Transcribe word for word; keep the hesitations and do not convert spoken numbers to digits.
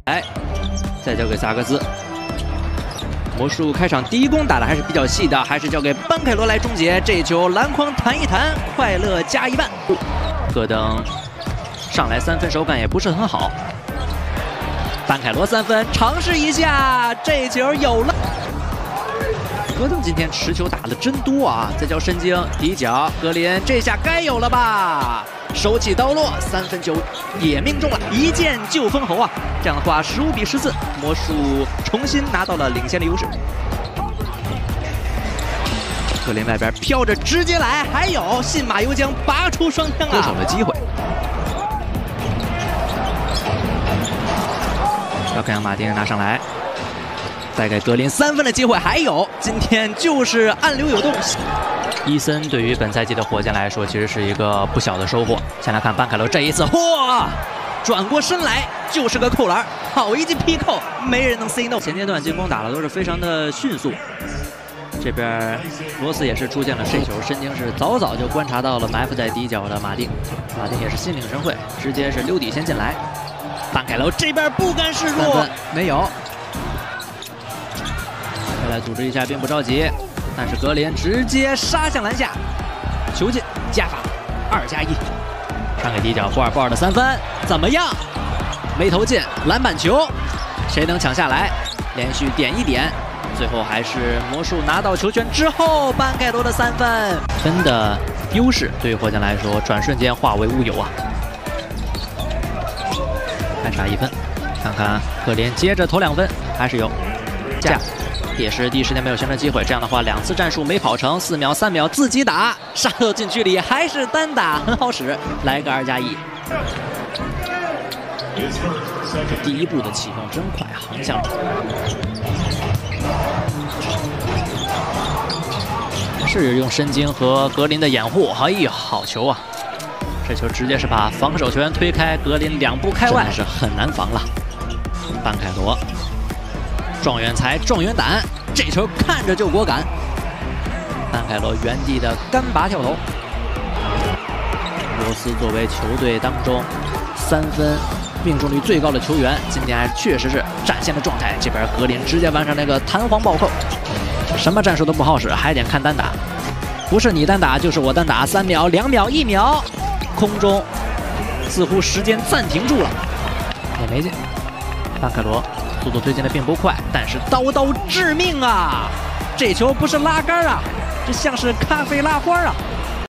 来，再交给萨克斯。魔术开场第一攻打的还是比较细的，还是交给班凯罗来终结这一球。篮筐弹一弹，快乐加一半。戈登上来三分手感也不是很好。班凯罗三分尝试一下，这球有了。戈登今天持球打的真多啊！再交申京底角，格林这下该有了吧？手起刀落，三分球也命中了，一箭就封喉啊！这样的话，十五比十四，魔术重新拿到了领先的优势。格林外边飘着直接来，还有信马由缰，拔出双枪啊！勾手的机会。要看马丁拿上来。再给格林三分的机会，还有今天就是暗流有动。伊森对于本赛季的火箭来说，其实是一个不小的收获。先来看班凯罗这一次，嚯，转过身来就是个扣篮，好一记劈扣，没人能 say no。前阶段进攻打的都是非常的迅速。这边罗斯也是出现了失球，申京是早早就观察到了埋伏在底角的马丁，马丁也是心领神会，直接是溜底先进来。班凯罗这边不甘示弱，没有。来组织一下，并不着急，但是格林直接杀向篮下，球进加法，二加一，传给底角霍尔布尔的三分，怎么样？没投进，篮板球，谁能抢下来？连续点一点，最后还是魔术拿到球权之后，班凯罗的三分分的优势对于火箭来说，转瞬间化为乌有啊！还差一分，看看格林接着投两分，还是有架。也是第一时间没有形成机会，这样的话两次战术没跑成，四秒三秒自己打，杀到禁区里还是单打，很好使，来个二加一。第一步的启动真快，横向是用申京和格林的掩护，哎呀，好球啊！这球直接是把防守球员推开，格林两步开外，是很难防了。班凯罗。状元才，状元胆，这球看着就果敢。班凯罗原地的干拔跳投。罗斯作为球队当中三分命中率最高的球员，今天还确实是展现了状态。这边格林直接完成那个弹簧暴扣，什么战术都不好使，还得看单打，不是你单打就是我单打，三秒、两秒、一秒，空中似乎时间暂停住了，也没进。班凯罗。速度推进的并不快，但是刀刀致命啊！这球不是拉杆啊，这像是咖啡拉花啊！